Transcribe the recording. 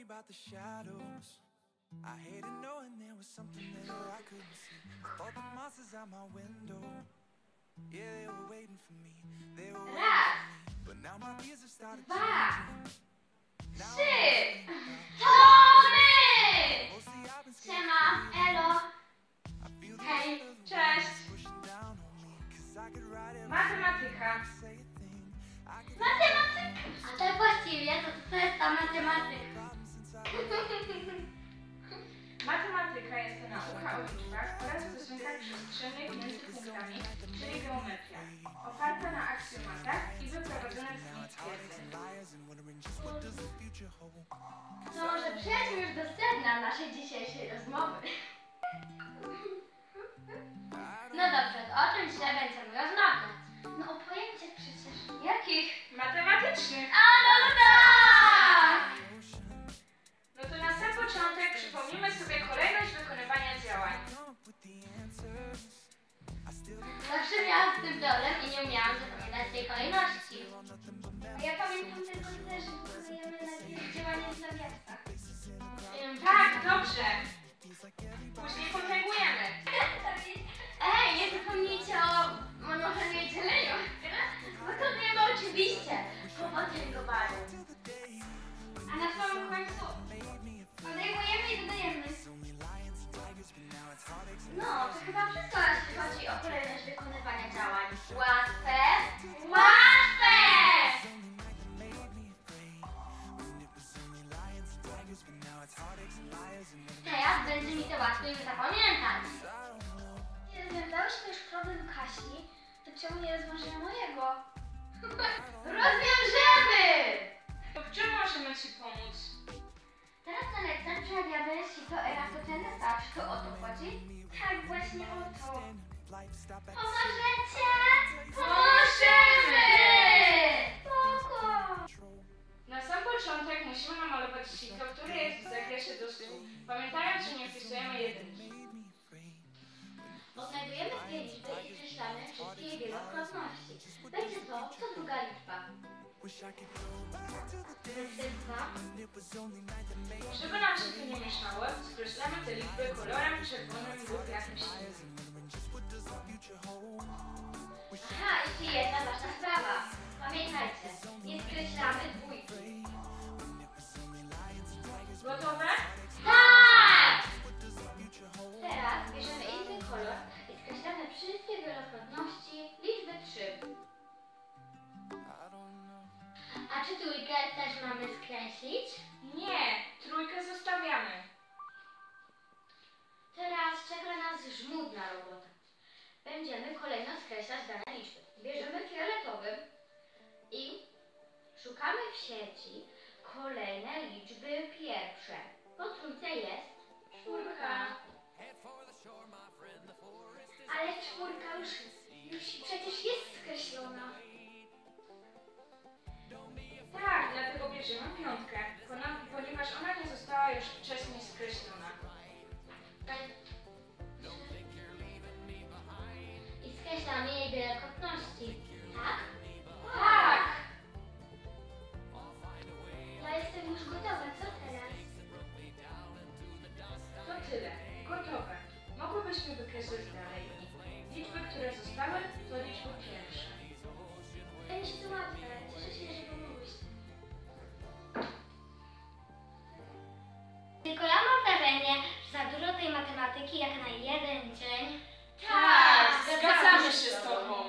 about the shadows. I hated knowing there was something there I couldn't see. Thought the monsters out my window. Yeah, they were waiting for me. They were waiting for me. But now my fears have started changing. Trzy! To my! Siema, elo. Hej, cześć. Matematyka. Matematyka? A tak właściwie to jest ta matematyka. Matematyka jest to nauka o liczbach oraz stosunkach przestrzennych między punktami, czyli geometria, oparta na aksjomatach i wyprowadzona z nich twierdzeń. To może przejdźmy już do sedna naszej dzisiejszej rozmowy. No dobrze, to o czym dzisiaj będziemy rozmawiać? No o pojęciach przecież. Jakich? Matematycznych. A no tak! No to na sam początek przypomnijmy sobie kolejność wykonywania działań. Zawsze miałam z tym problem i nie umiałam zapamiętać tej kolejności. A ja pamiętam tylko tyle, że wykonujemy najpierw działanie w nawiasach. Tak, dobrze. Później potęgujemy. Ej, nie zapomnijcie o mnożeniu i dzieleniu. Wykonujemy oczywiście po potęgowaniu. A na samym końcu odejmujemy i dodajemy. No, to chyba wszystko, jeśli chodzi o kolejność wykonywania działań. Łatwe? Łatwe! Teraz będzie mi to łatwiej zapamiętać. Nie rozwiązałyśmy już problem Kasi, to czemu nie rozwiążemy mojego? Rozwiążemy! To w czym możemy Ci pomóc? Teraz na lekcjach przerabiamy sito eratocenne staw. To o to chodzi? Tak, właśnie o to. Pomożecie? Pomożemy! Spoko! Na sam początek musimy namalować sito, które jest w zakresie do 100. Pamiętając, że nie wpisujemy jedynki. Odnajdujemy dwie liczby i skreślamy wszystkie jej wielokrotności. Będzie to co druga liczba. Żeby nam się to nie mieszało, skreślamy te liczby kolorem czerwonym lub jakimś innym. Aha, jeszcze jedna ważna sprawa. Pamiętajcie, nie skreślamy dwójki. Gotowe? Tak! Teraz bierzemy inny kolor i skreślamy wszystkie wielokrotności liczby 3. A czy trójkę też mamy skreślić? Nie, trójkę zostawiamy. Teraz czeka nas żmudna robota. Będziemy kolejno skreślać dane liczby. Bierzemy fioletowy i szukamy w sieci kolejne liczby pierwsze. Po trójce jest czwórka. Ale czwórka już przecież jest skreślona. Tak, dlatego bierzemy piątkę, ponieważ ona nie została już wcześniej skreślona. I skreślamy jej wielokrotności, tak? Tak! Ja jestem już gotowa, co teraz? To tyle. Gotowe. Mogłybyśmy wykreślić dalej. Liczby, które zostały, to liczby pierwsze. Wydaje się to łatwe. Cieszę się, że pomogłyście. Tylko ja mam wrażenie, że za dużo tej matematyki jak na jeden dzień. Tak, zgadzamy się z Tobą.